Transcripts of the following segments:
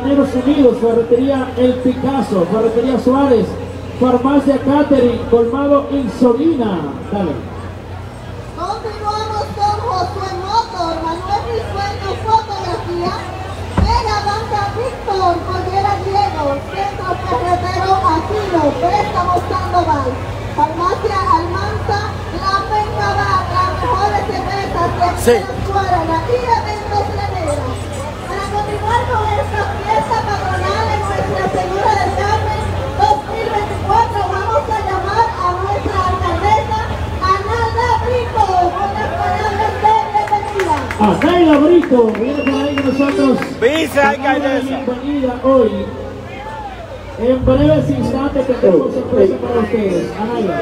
Graneros Unidos, Ferretería El Picasso, Ferretería Suárez, Farmacia Catering, Colmado Insolina. Dale. Continuamos con Josué Motor, Manuel Risueño Fotografía, Mega Banca Víctor, Cordillera Diego, Centro Ferretero Aquino, Préstamos Sandoval, Farmacia Almanza, La Pencaba, las mejores cervezas de aquí de Suárez, aquí de Eventos Granera. Para continuar con esta fiesta patronal en Nuestra Señora del Carmen 2024, vamos a llamar a nuestra alcaldesa Analda Brito con las palabras de bienvenida. Analda Brito viene por ahí con nosotros. Vicealcaldesa. Bienvenida hoy. En breves instantes tenemos sorpresa para ustedes. Analda.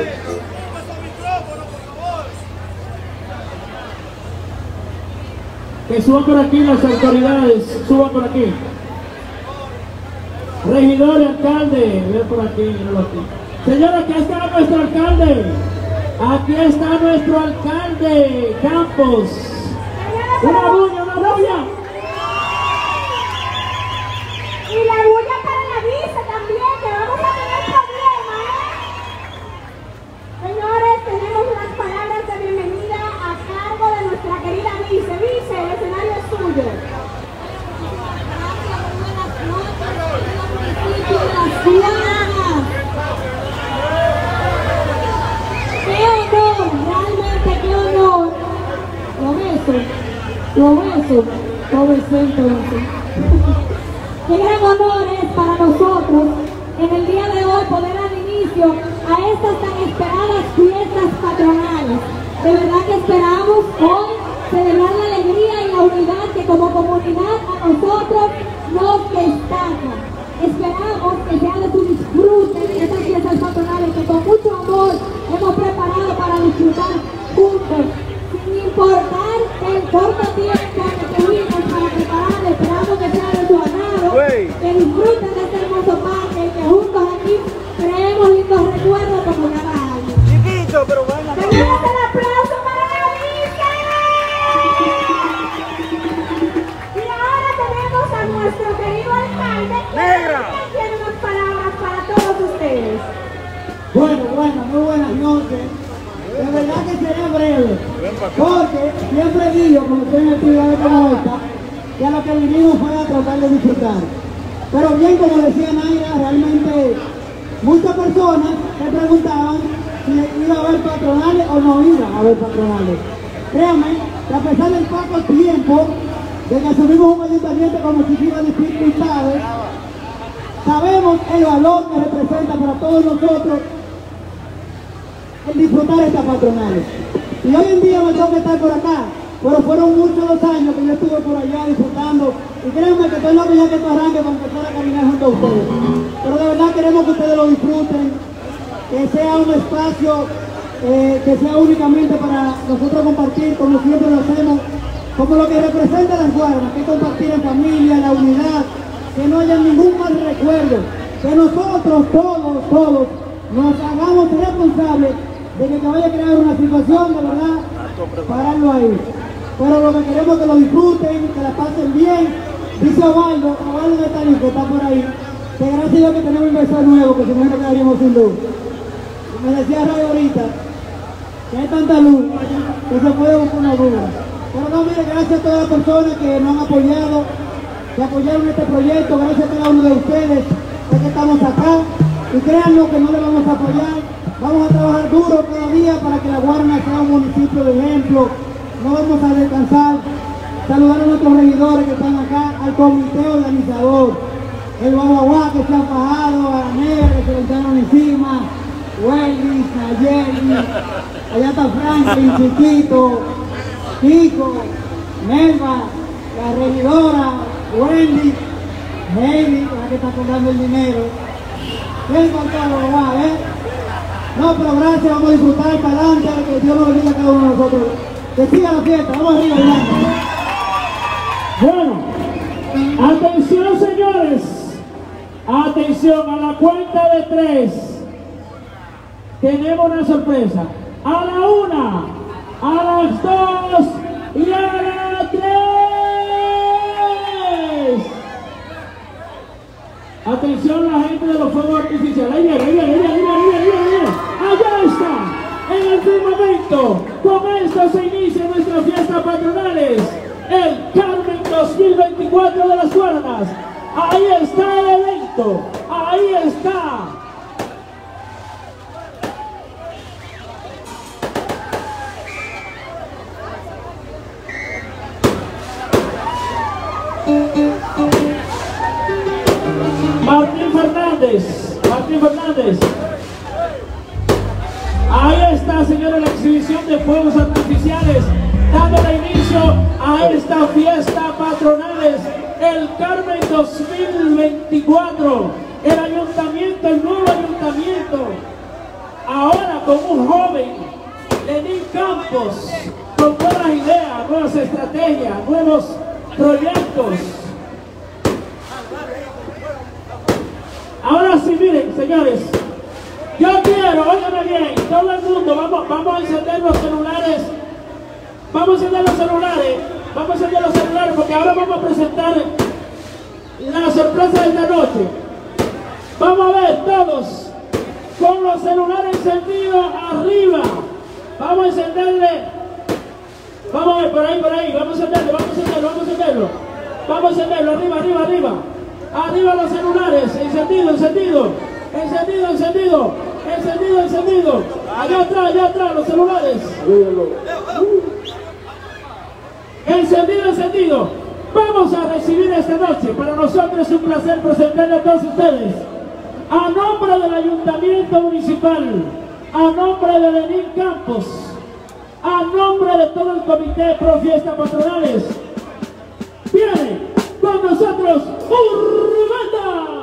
Que suban por aquí las autoridades, suban por aquí. Regidor y alcalde, ven por aquí, míralo aquí. Señora, aquí está nuestro alcalde. Aquí está nuestro alcalde Campos. Una bulla, una bulla. Y la bulla para la visa también, que vamos a tener problemas, Señores, tenemos unas palabras de bienvenida a cargo de nuestra querida vice. Vice, el escenario es suyo. Gracias, buenas noches, el municipio de Las Piedras. ¡Qué honor! Realmente qué honor. Lo beso, entonces. Qué gran honor es para nosotros en el día de hoy poder dar inicio a estas tan esperadas fiestas patronales. De verdad que esperamos hoy celebrar la alegría y la unidad que como comunidad a nosotros nos destaca. Esperamos que sea de su disfrute estas fiestas patronales que con mucho amor hemos preparado para disfrutar juntos, sin importar el corto tiempo que tuvimos para preparar. Esperamos que sea de su agrado, que disfruten de este hermoso parque y que juntos aquí creemos lindos recuerdos como cada año. Chiquito, pero bueno. ¡Tenemos el aplauso para la vista! Y ahora tenemos a nuestro querido alcalde, ¡Negra! que tiene unas palabras para todos ustedes. Bueno, muy buenas noches. De verdad que seré breve, porque siempre digo, como estoy en actividades como esta, que a lo que vinimos fue a tratar de disfrutar. Pero bien, como decía Naira, realmente muchas personas me preguntaban si iba a haber patronales o no iba a haber patronales. Créanme que a pesar del poco tiempo de que asumimos un ayuntamiento con muchísimas dificultades, sabemos el valor que representa para todos nosotros el disfrutar estas patronales. Y hoy en día me toca estar por acá, pero fueron muchos los años que yo estuve por allá disfrutando, y créanme que estoy loco ya que esto arranque para empezar a caminar junto a ustedes. Pero de verdad queremos que ustedes lo disfruten, que sea un espacio que sea únicamente para nosotros compartir, como siempre lo hacemos, como lo que representa las Guaranas, que compartir en familia, la unidad, que no haya ningún mal recuerdo, que nosotros todos nos hagamos responsables de que vaya a crear una situación de verdad, pararlo ahí. Pero lo que queremos es que lo disfruten, que la pasen bien. Dice Ovaldo de Talí, que está por ahí, que gracias a Dios que tenemos un inversor nuevo, que si no nos quedaríamos sin luz. Me decía Ray ahorita, que hay tanta luz, que se puede buscar una duda. Pero no, mire, gracias a todas las personas que nos han apoyado, que apoyaron este proyecto, gracias a cada uno de ustedes, de que estamos acá. Y créanlo que no le vamos a apoyar, vamos a trabajar duro cada día para que La Guarana sea un municipio de ejemplo. No vamos a descansar. Saludar a nuestros regidores que están acá, al comité organizador, el Guaguaguá que se ha fajado, a la negra que se le echaron encima, Wendy, Nayeli, allá está Franklin, Chiquito, Kiko, Melba, la regidora, Wendy, Heidi, la que está cobrando el dinero. Ven con todo, va, No, pero gracias, vamos a disfrutar para adelante, que Dios nos bendiga a cada uno de nosotros. Que siga la fiesta, vamos arriba, adelante. Bueno, atención señores, atención, a la cuenta de 3, tenemos una sorpresa. A la 1, a las 2 y a las 3. Atención la gente de los fuegos artificiales. Ahí viene, ahí viene, ahí viene, ahí viene, ahí viene, ahí viene. Allá está. En el firmamento. Con esto se inicia nuestras fiestas patronales. El Carmen 2024 de las Guaranas. Ahí está el evento. Ahí está. Martín Fernández. Ahí está, señores, la exhibición de fuegos artificiales, dándole inicio a esta fiesta patronales, el Carmen 2024. El ayuntamiento, el nuevo ayuntamiento, ahora con un joven, Lenín Campos, con nuevas ideas, nuevas estrategias, nuevos proyectos. Ahora sí, miren, señores, yo quiero, óigame bien, todo el mundo, vamos a encender los celulares, vamos a encender los celulares, porque ahora vamos a presentar la sorpresa de esta noche. Vamos a ver todos, con los celulares encendidos arriba, vamos a encenderle, vamos a ver, por ahí, vamos a encenderlo, arriba los celulares, encendido, allá atrás, los celulares, encendido, vamos a recibir esta noche, para nosotros es un placer presentarle a todos ustedes, a nombre del Ayuntamiento Municipal, a nombre de Lenín Campos, a nombre de todo el Comité Pro Fiestas Patronales, viene con nosotros Urbanda.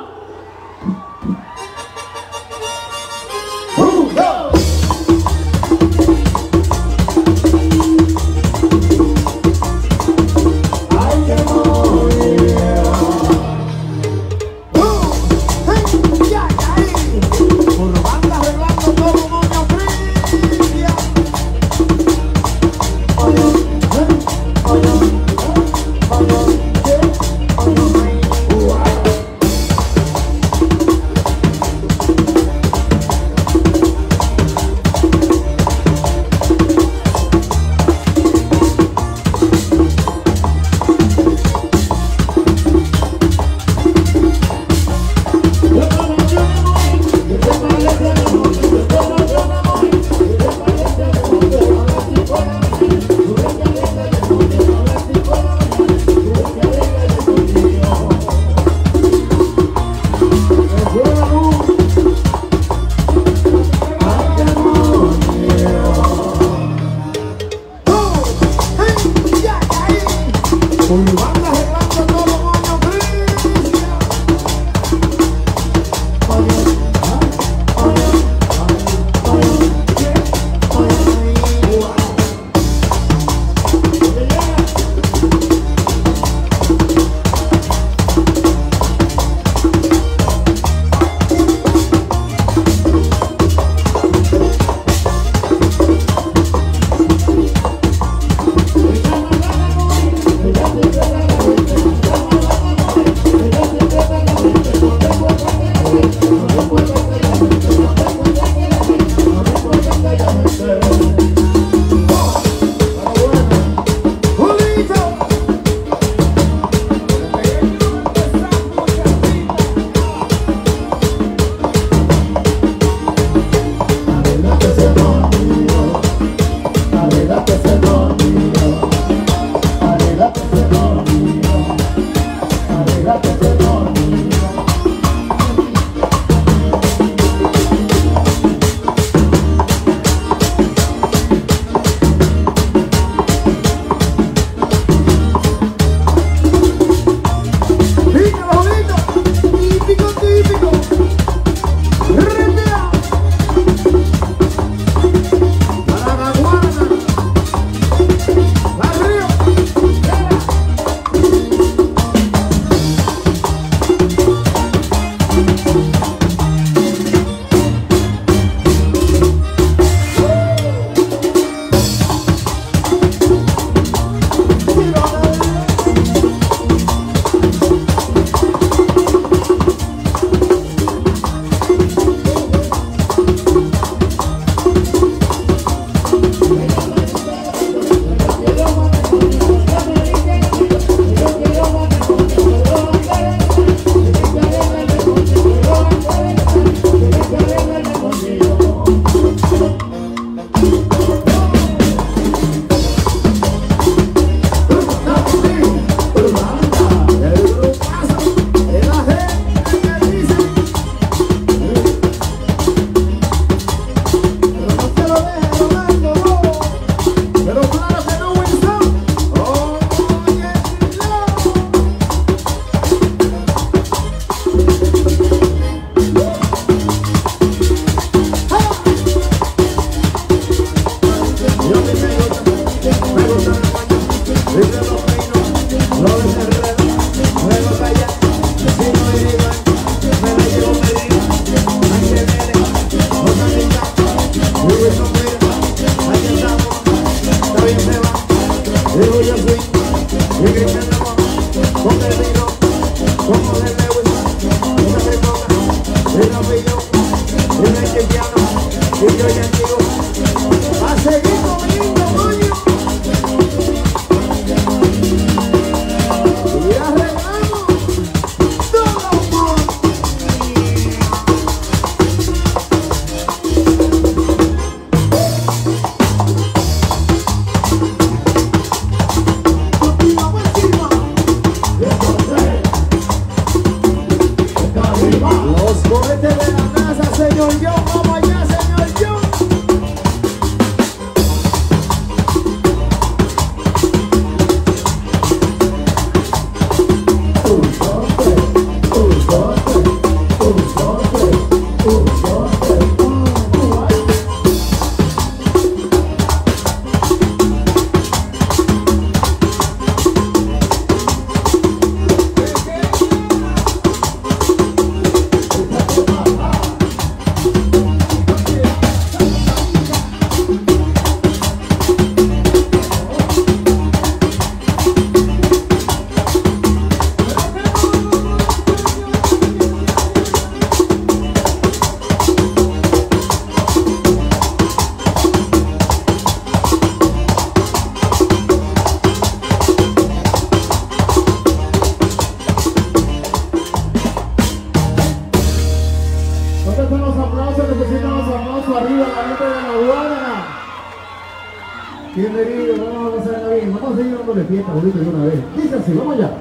bienvenidos, vamos a pasarla bien. Vamos a seguir dándole fiesta bonito de una vez. Dice así, vamos allá.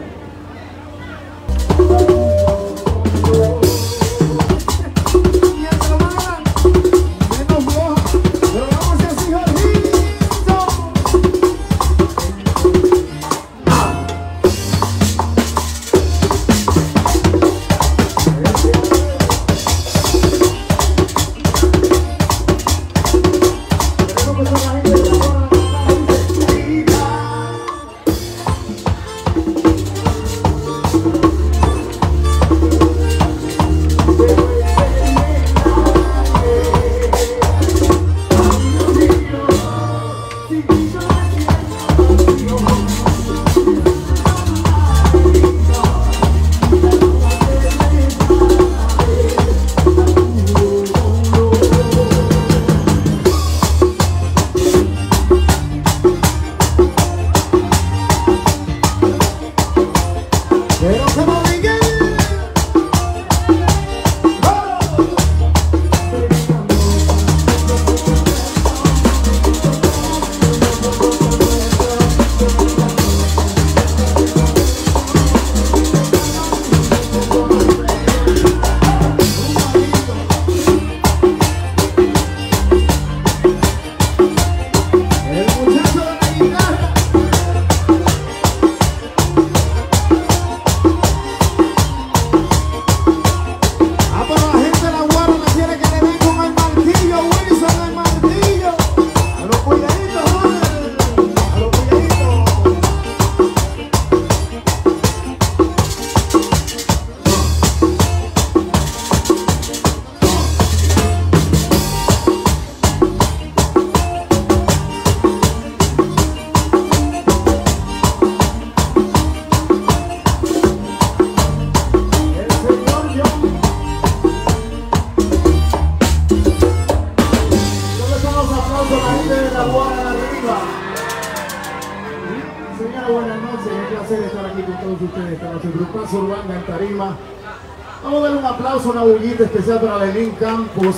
Vamos a darle un aplauso, una bullita especial para Lenín Campos.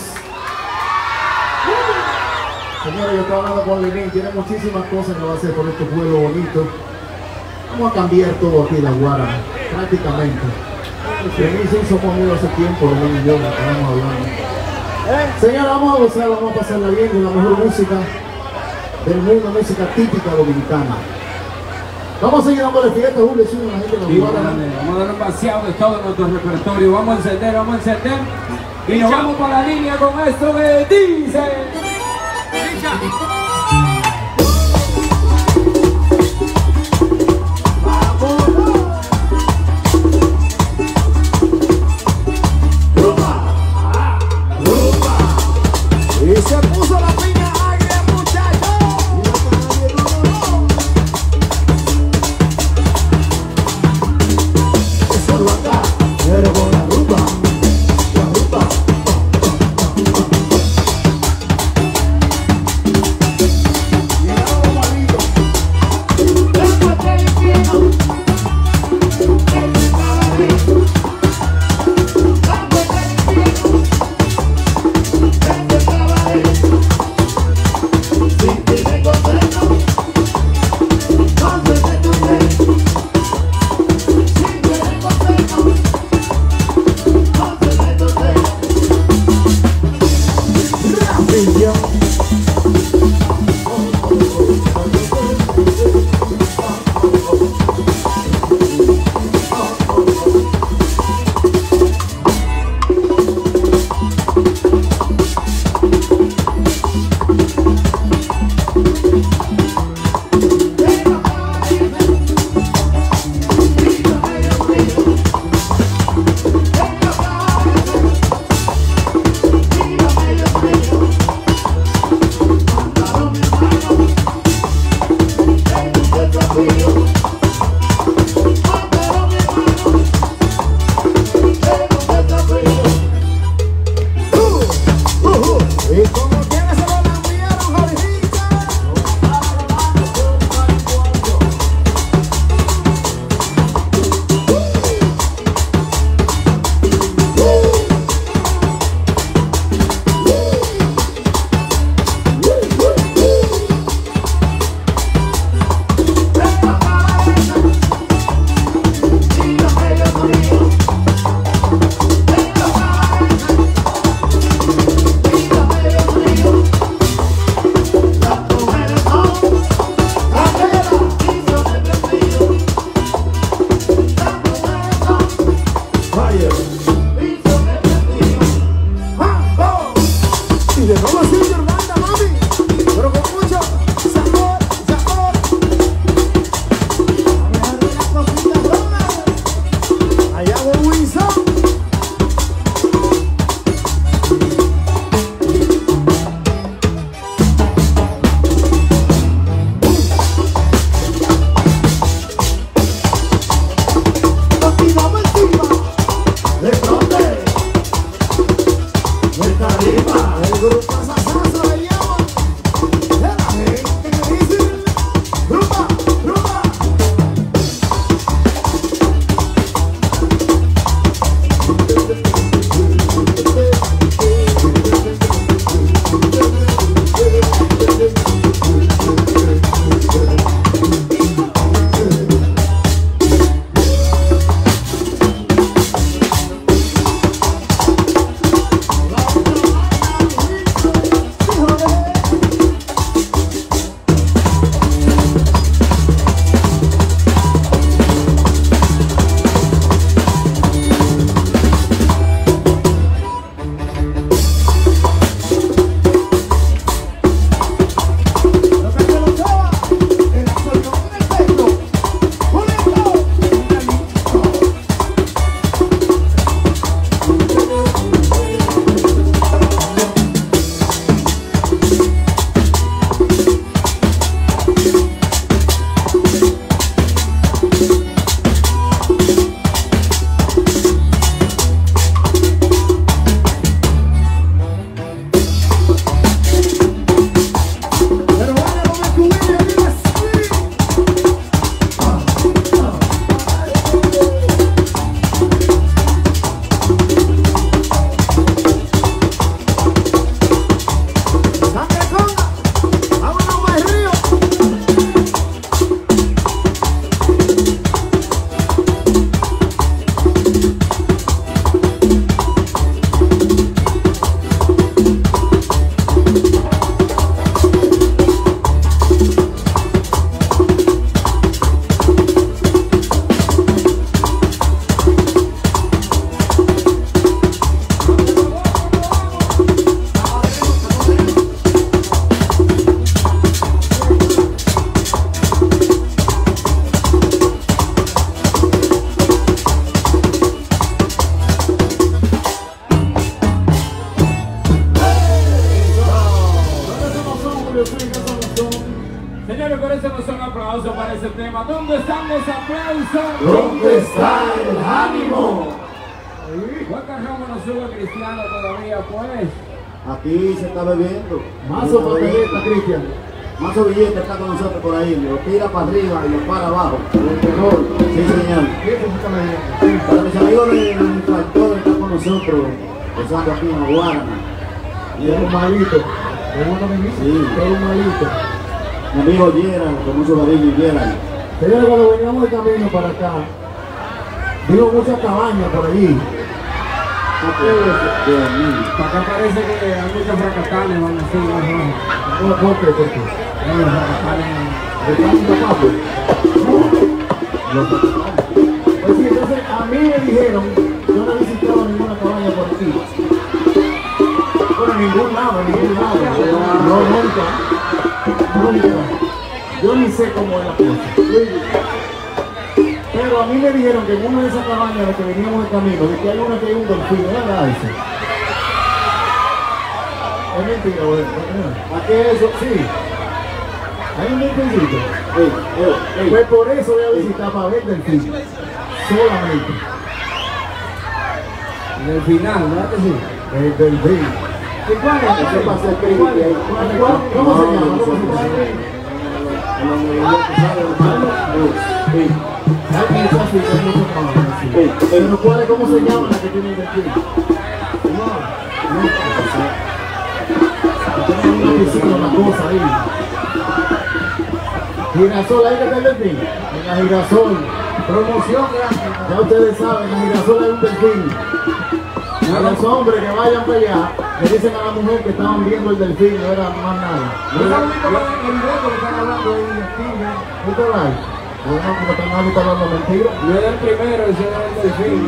Señora, yo estaba hablando con Lenín, tiene muchísimas cosas que va a hacer por este pueblo bonito. Vamos a cambiar todo aquí, La Guara, prácticamente. Lenín se hizo conmigo hace tiempo, Lenín y yo, estamos hablando. Señora, vamos a gozar, vamos a pasarla bien con la mejor música del mundo, música típica dominicana. Vamos a seguir dándole fiesta, Julio, sí, la gente de La Guara. Vamos a dar un vaciado de todo nuestro repertorio. Vamos a encender. Y nos vamos para la línea con esto que dice. Y se puso la piña agria, muchachos. Solo acá, pero con la rumba. La rumba. Guayabo Wilson. Señores, por eso no son aplausos para ese tema. ¿Dónde están los aplausos? ¿Dónde está el ánimo? ¿Cuántas ramas no sube Cristiano todavía, pues? Aquí se está bebiendo. Mazo botelleta, Cristian. Mazo Villeta está con nosotros por ahí. Lo tira para arriba y lo para abajo. El terror. Sí, señor. Para mis amigos del infractor que están con nosotros, empezando aquí en la Guarana. Y es un malito. Es uno de mis Sí. es un malito. Mi amigo Gerald, con mucho cariño, Gerald. Señores, cuando veníamos de camino para acá, vimos muchas cabañas por allí. Dios mío. Para acá parece que hay muchos fracatales, van así, ¿no? ¿Por qué? ¿Por qué? Los fracatales. Pues sí, entonces a mí me dijeron, yo no he visitado ninguna cabaña por aquí. Bueno, en ningún lado. No, nunca. Yo ni sé cómo es la cosa. Pero a mí me dijeron que en una de esas cabañas de que veníamos de camino, de que hay una que hay un delfín, ¿verdad eso? Es mentira, güey. ¿A qué es eso? Sí. Hay un delfincito. Pues por eso voy a visitar para ver delfín. Solamente. En el final, ¿verdad que sí? El delfín. ¿Y cuál es? Eso pasa el crimen. ¿Cómo se llama? Pero ¿cuál es? ¿Cómo se llama la que tiene el delfín? Tiene una piscina, una cosa ahí. Girasol, ahí que está el delfín. En la Girasol. Promoción gratis. Ya ustedes saben, en la Girasol hay un delfín. A los hombres que vayan para allá, le dicen a la mujer que estaban viendo el delfín, no era más nada. ¿No está bonito el video que están hablando ahí aquí? ¿Qué te va? Bueno, como están hablando mentiras. No era el primero, ese era el delfín.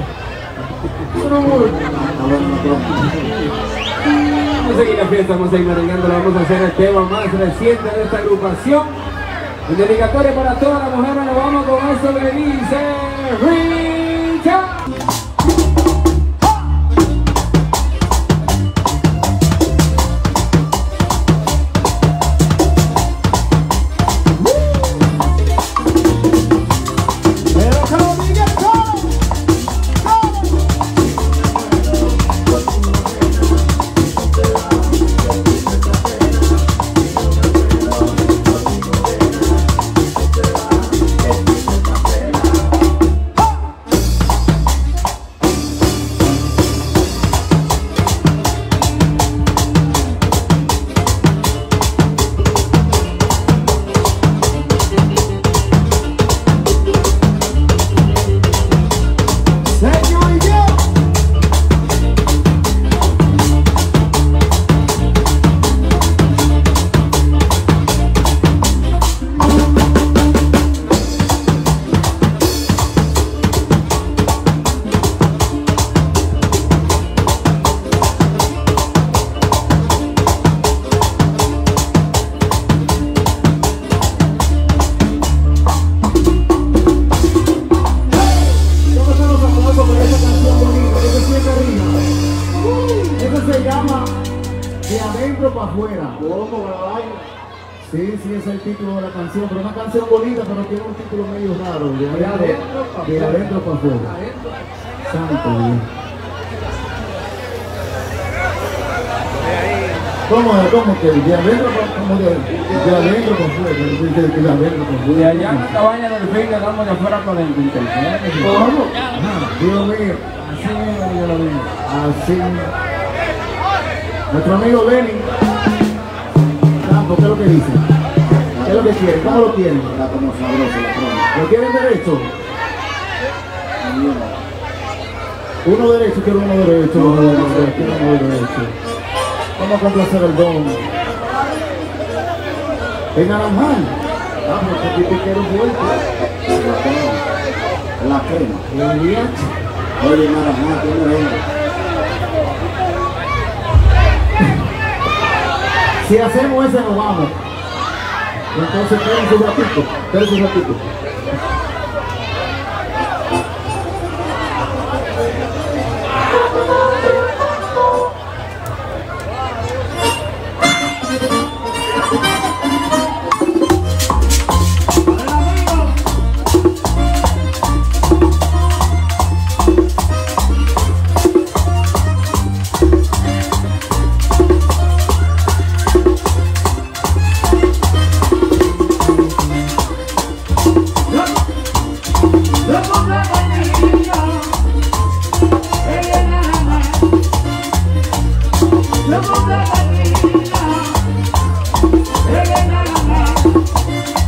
Vamos a seguir la fiesta, vamos a ir merengando, vamos a hacer el tema más reciente de esta agrupación. En dedicatoria para todas las mujeres, nos vamos con eso que dice Richard. adentro para afuera. ¿Cómo la vaina? Sí, ese es el título de la canción, pero una canción bonita, pero tiene un título medio raro. De adentro para afuera. Santo Dios. ¿Cómo que? De adentro para afuera. De adentro para afuera. De allá en la cabaña del fin le damos de afuera para adentro. ¿Cómo? Dios mío. Así mismo yo lo digo. Así. Nuestro amigo Lenny. Campo, ¿qué es lo que dice? ¿Qué es lo que quiere? ¿Cómo lo quieren? Está como sabroso la broma. ¿Lo quieren derecho? Uno derecho, quiero uno derecho. Quiero uno derecho. Vamos a complacer el don. En Naranjal. Ah, pero aquí te quiero fuerte. La crema. El día. Oye, Naranjal, ¿cómo es? Si hacemos ese, nos vamos. Entonces, esperen un ratito.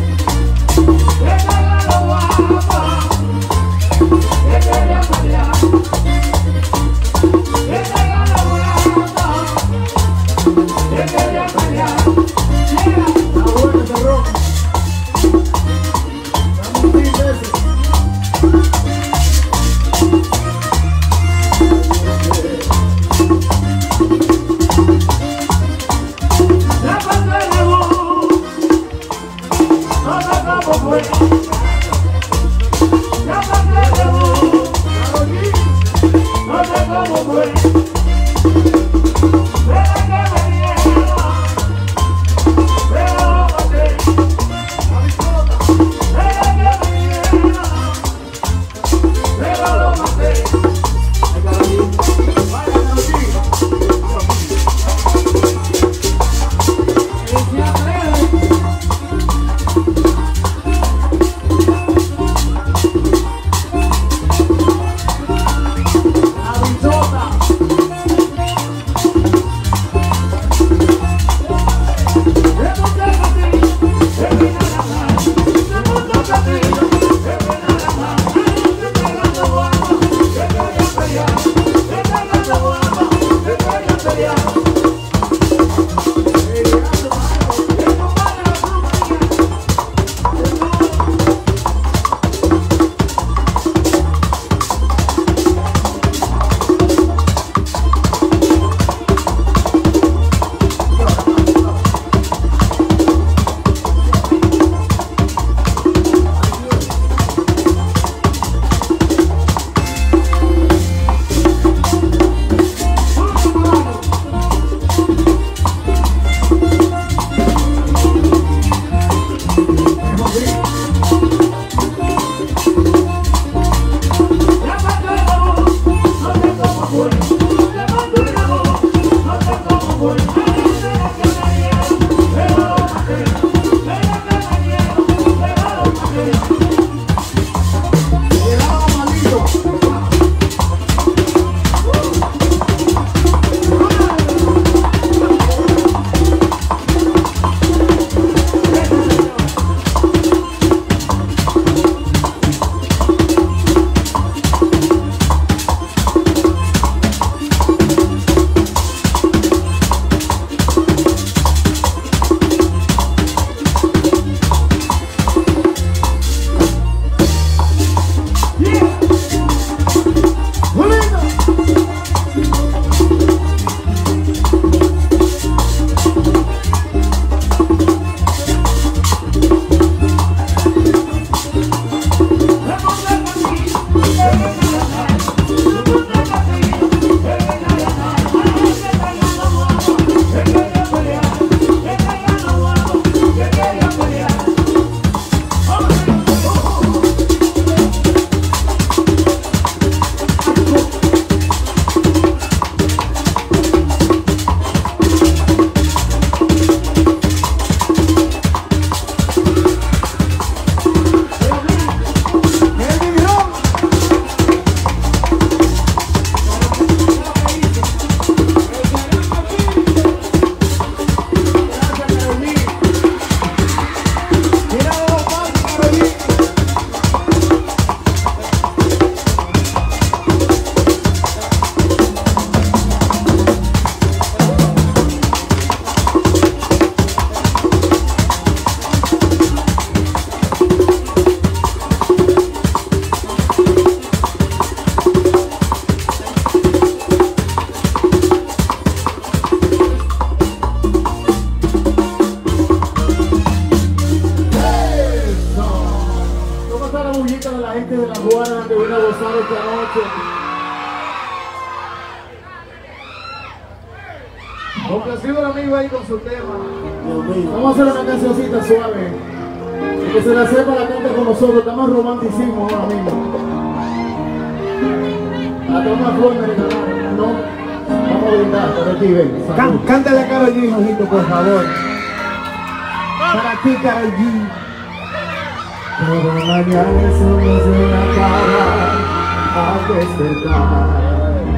Yeah. Complacido el amigo ahí con su tema. Dios mío. Vamos a hacer una cancioncita suave. Y que se la sepa la canta con nosotros. Estamos romanticismo ahora mismo. La toma flor americana. No. Vamos a brindar para ti, ven. Cántale a Karol G, Jorgito, por favor. Para ti, Karol G. Cada mañana el sol se la cara al despertar.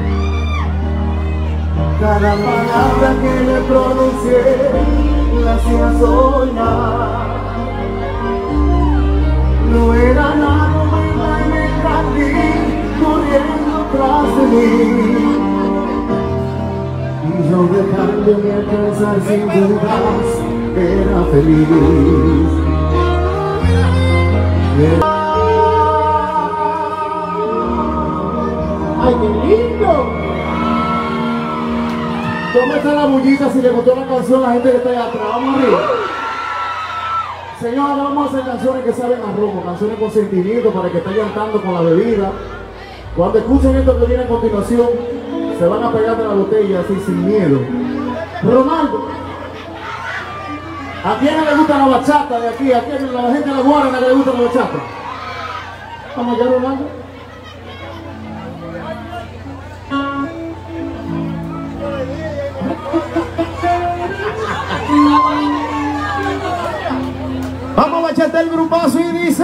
Cada palabra que le pronuncié la hacía soñar. No era nada nueva y me encandí corriendo tras de mí. Y yo dejándome alcanzar sin dudas era feliz. ¡Ay, qué lindo! ¿Cómo está la bullita? Si le gustó la canción a la gente que está allá atrás, vamos arriba. Señor, ahora vamos a hacer canciones que saben a romo, canciones con sentimiento para que estén cantando con la bebida. Cuando escuchen esto que viene a continuación, se van a pegar de la botella así sin miedo. Ronaldo, ¿a quién le gusta la bachata de aquí? ¿A quién la gente de la Guarana le gusta la bachata? Vamos allá, Ronaldo. Vamos a bachata el grupazo y dice...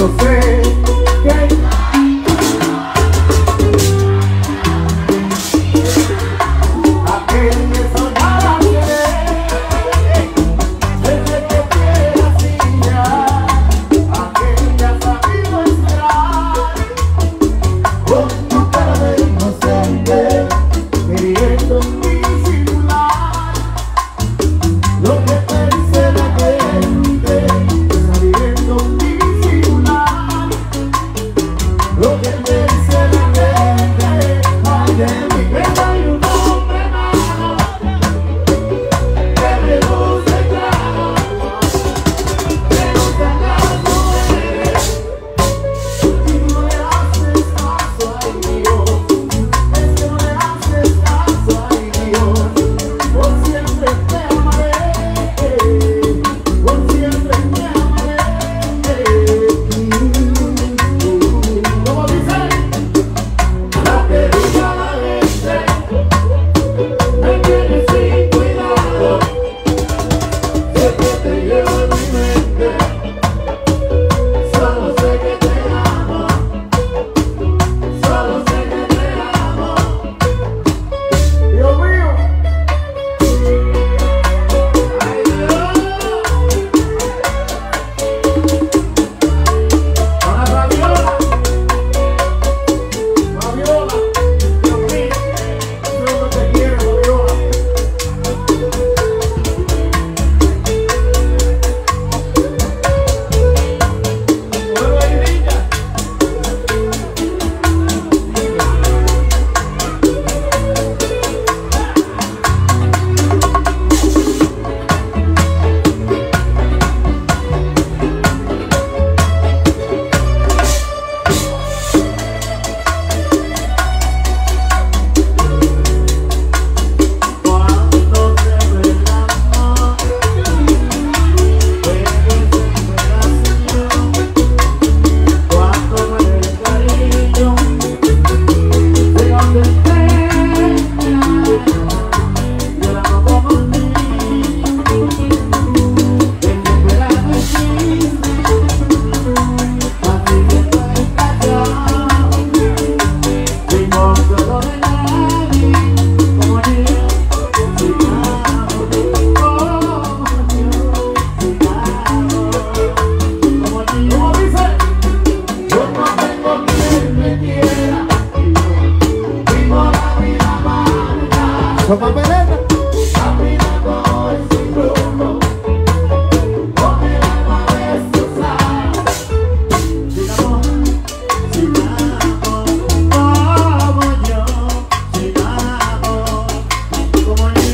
Yo sé que aquel que soñaba querer, desde que quiera ya, aquel que ha sabido esperar, con tu cara de inocente, queriendo disimular lo que pensé la gente, sabiendo disimular lo que pensé la gente. Ay de mí, que soy un hombre malo, que me gusta el trago, que no te acaso eres, y no le haces caso, ay Dios, es que no le haces caso, ay Dios, por siempre te amaré, por siempre te amaré. ¿Cómo dice? Lo que diga la gente, me tienes sin cuidado, siempre te llevo en mi mente, solo sé que te amo, solo sé que te amo. Dios mío. Ay Dios. Para Fabiola. Fabiola, Dios mío, yo no te quiero, Fabiola. Vuelvo ahí, niña. Cuando se ve el amor, puede desesperación. Cuando muere el cariño, de donde esté, llorando como un niño, desesperado y triste, así que estoy callado, sin consuelo de nadie, como yo, sin amor, como yo, como dice, yo no tengo quien me quiera, vivo la vida amarga, caminando hoy sin rumbo, con el alma destrozada, sin amor, como yo, sin amor, como yo.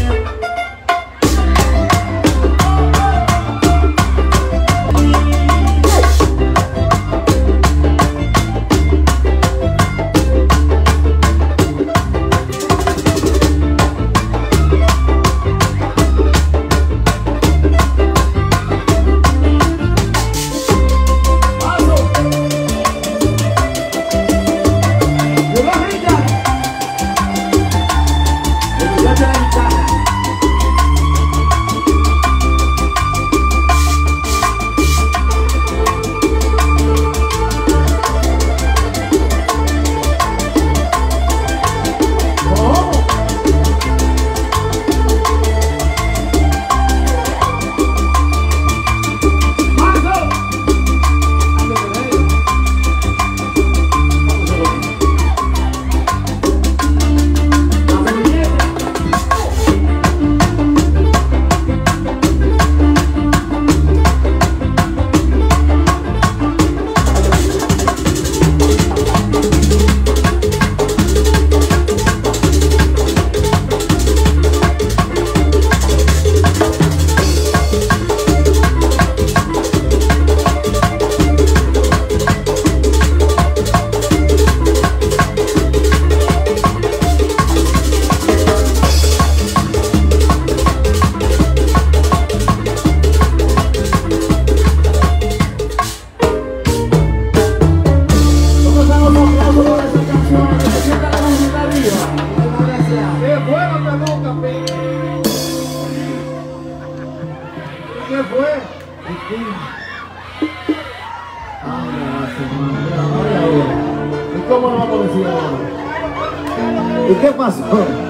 ¿Qué fue? ¿Y cómo nos vamos a decir ahora? ¿Y qué pasó?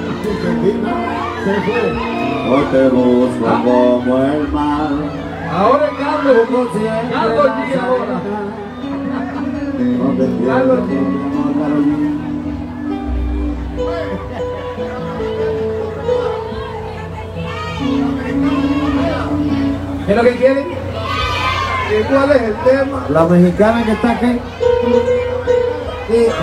Se fue. No te busco como el mal. Ahora es Carlos. Como siempre Carlos G vas a ahora. dejar. No te pierdas, Carlos G. mi amor, Carlos G. ¿Qué es lo que quieren? ¿Cuál es el tema? La mexicana que está aquí. ¿Qué es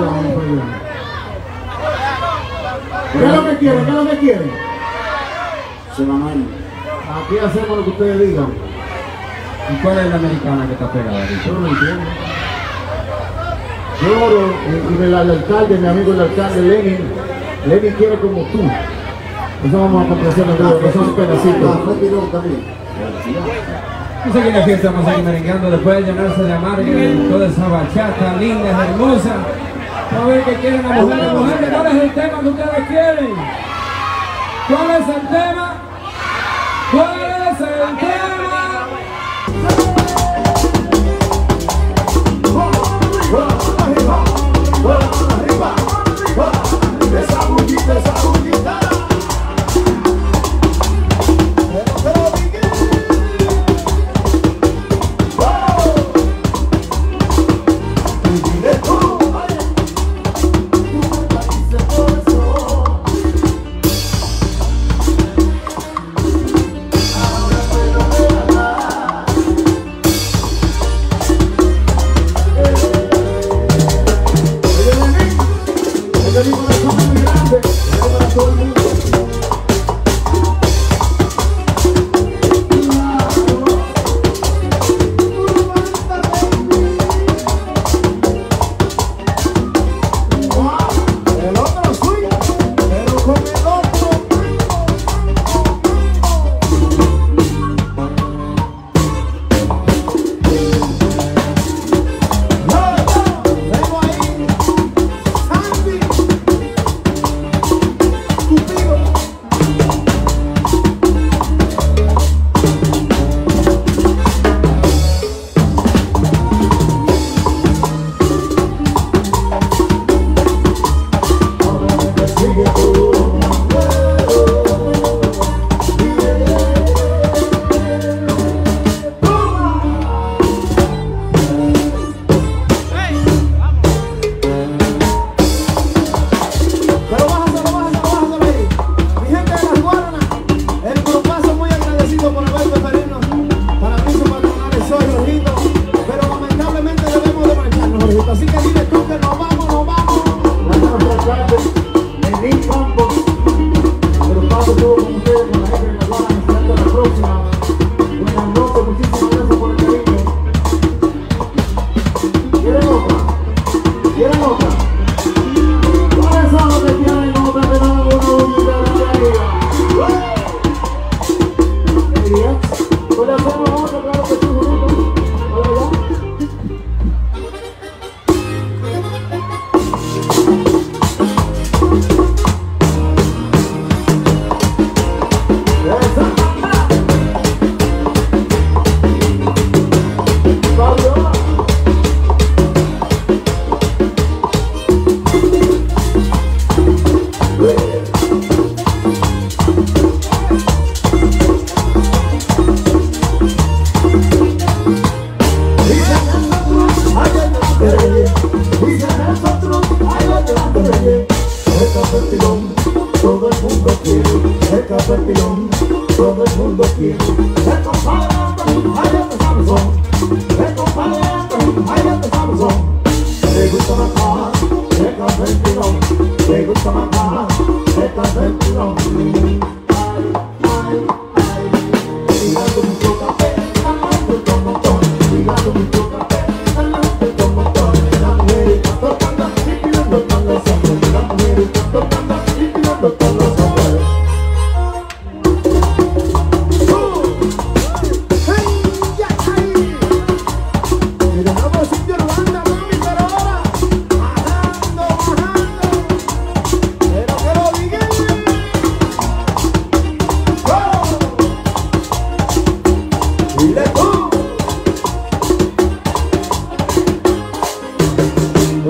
lo que quieren? ¿Qué es lo que quieren? Se van a ir. Aquí hacemos lo que ustedes digan. ¿Y cuál es la americana que está pegada ahorita? Yo no entiendo. Yo oro y el alcalde, mi amigo el alcalde Lenin quiere como tú. Eso vamos a complacer en vivo, eso es un pedacito. Café Pilón también. No sé qué la fiesta vamos a seguir merengando después de llenarse de amarga y toda esa bachata linda, hermosa. A ver qué quieren las mujeres. Mujeres, ¿cuál es el tema que ustedes quieren? ¿Cuál es el tema? ¿Cuál es el tema? Esa bullita, esa bullita.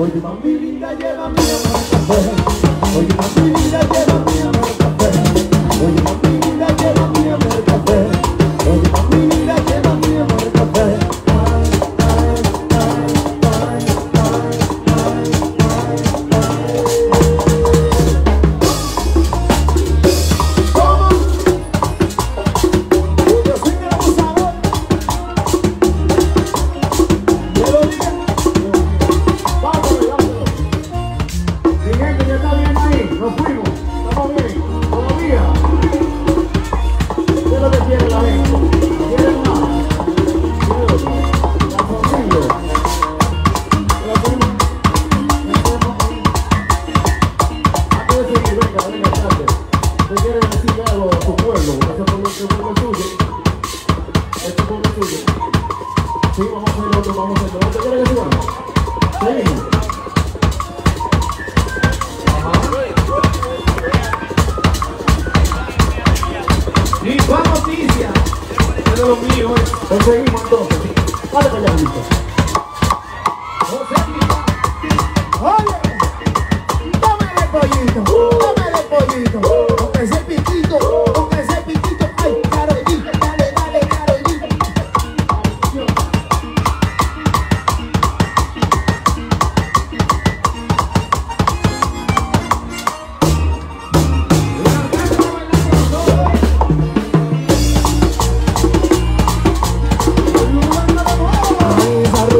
Oye, mami linda, llévame a café. Oye, mami linda, llévame a café. Oye, mami linda, llévame a café. Oye, mami linda, llévame a café. Conseguimos entonces. Vale para allá, listo. Oye, tómale pollito, aunque ese piquito, ay, Carolín, dale, Carolín. Esa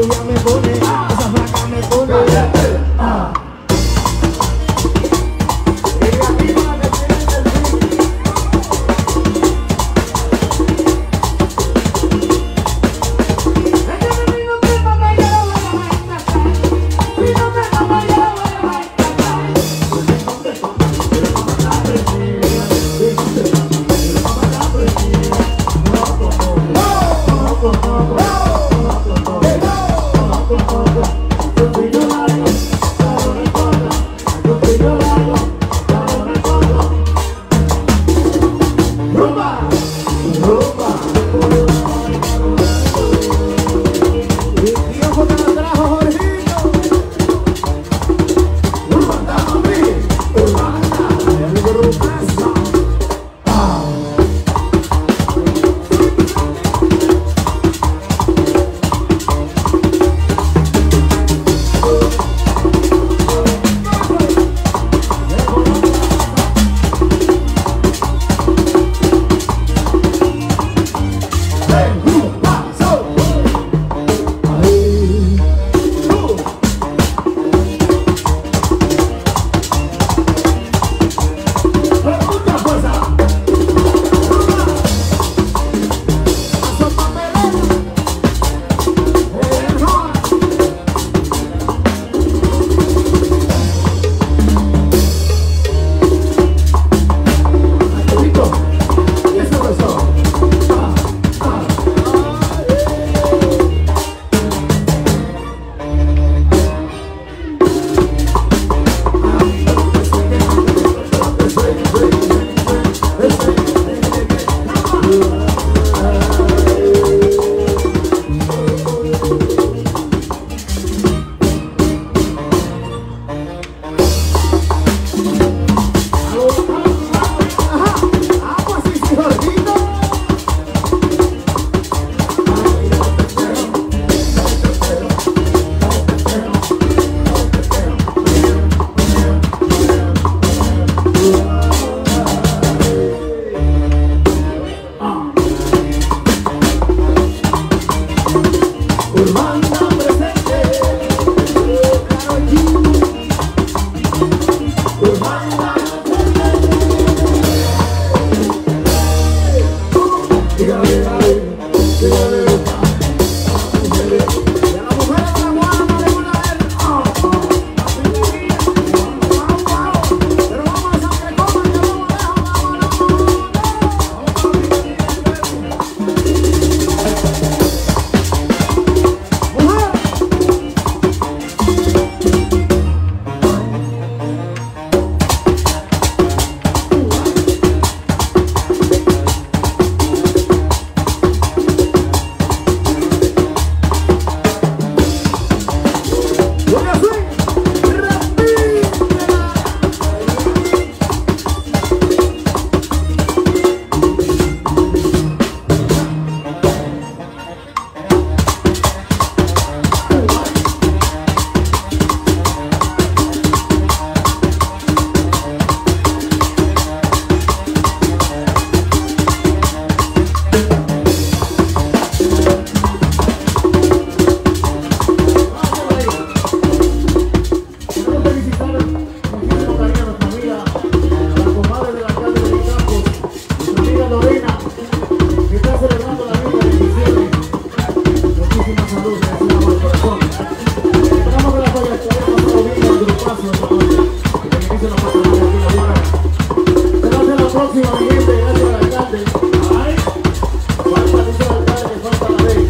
con el corazón. Esperamos que la haya pasado bien en el grupazo esta noche. Y que inicie la patronal aquí en la Guara. Será hasta la próxima, mi gente. Gracias al alcalde. Falta, dice el alcalde que falta la ley.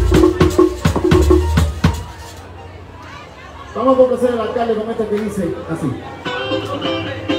Vamos a complacer al alcalde con esta que dice así.